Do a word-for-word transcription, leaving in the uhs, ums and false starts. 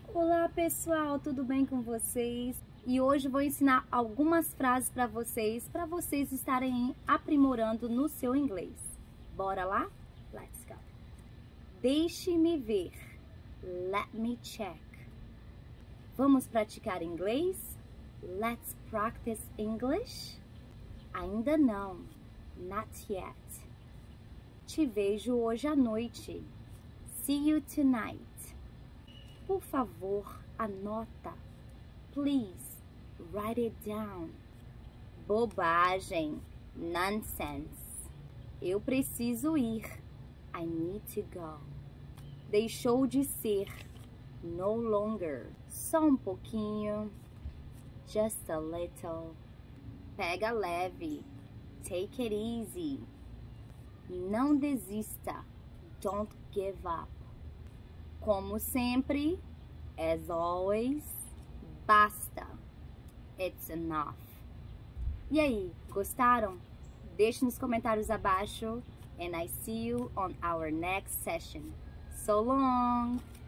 Olá pessoal, tudo bem com vocês? E hoje vou ensinar algumas frases para vocês, para vocês estarem aprimorando no seu inglês. Bora lá? Let's go! Deixe-me ver. Let me check. Vamos praticar inglês? Let's practice English? Ainda não. Not yet. Te vejo hoje à noite. See you tonight. Por favor, anota. Please, write it down. Bobagem. Nonsense. Eu preciso ir. I need to go. Deixou de ser. No longer. Só um pouquinho. Just a little. Pega leve. Take it easy. Não desista. Don't give up. Como sempre, as always, basta. It's enough. E aí, gostaram? Deixe nos comentários abaixo. And I see you on our next session. So long!